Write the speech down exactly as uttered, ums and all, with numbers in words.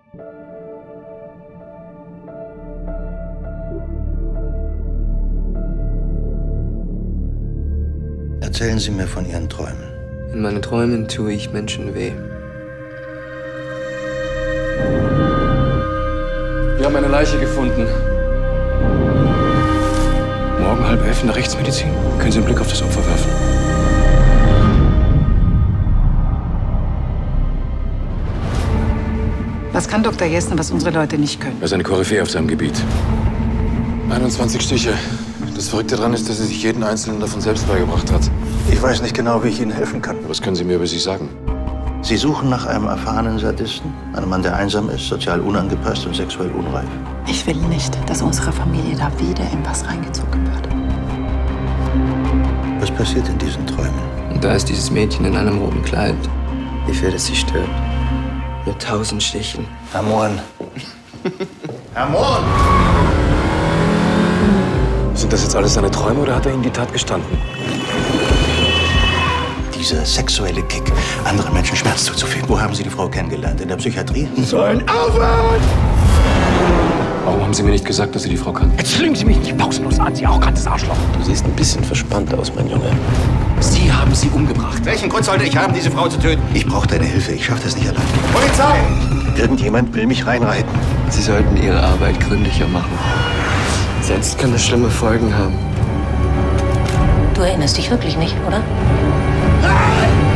Erzählen Sie mir von Ihren Träumen. In meinen Träumen tue ich Menschen weh. Wir haben eine Leiche gefunden. Morgen halb elf in der Rechtsmedizin. Können Sie einen Blick auf das Opfer werfen? Was kann Doktor Jessen, was unsere Leute nicht können? Er ist eine Koryphäe auf seinem Gebiet. einundzwanzig Stiche. Das Verrückte daran ist, dass er sich jeden einzelnen davon selbst beigebracht hat. Ich weiß nicht genau, wie ich Ihnen helfen kann. Was können Sie mir über sich sagen? Sie suchen nach einem erfahrenen Sadisten, einem Mann, der einsam ist, sozial unangepasst und sexuell unreif. Ich will nicht, dass unsere Familie da wieder in was reingezogen wird. Was passiert in diesen Träumen? Und da ist dieses Mädchen in einem roten Kleid. Ich werde sie stirbt. Mit tausend Stichen. Herr Mohren. Herr Mohren! Sind das jetzt alles seine Träume oder hat er Ihnen die Tat gestanden? Dieser sexuelle Kick, anderen Menschen Schmerz zuzufügen. Wo haben Sie die Frau kennengelernt? In der Psychiatrie? So ein Aufwand! Warum haben Sie mir nicht gesagt, dass Sie die Frau kannten? Jetzt lügen Sie mich nicht pausenlos an, Sie arrogantes Arschloch. Du siehst ein bisschen verspannt aus, mein Junge. Sie haben sie umgebracht. Welchen Grund sollte ich haben, diese Frau zu töten? Ich brauche deine Hilfe. Ich schaffe das nicht allein. Polizei! Irgendjemand will mich reinreiten. Sie sollten Ihre Arbeit gründlicher machen. Sonst kann es schlimme Folgen haben. Du erinnerst dich wirklich nicht, oder? Nein!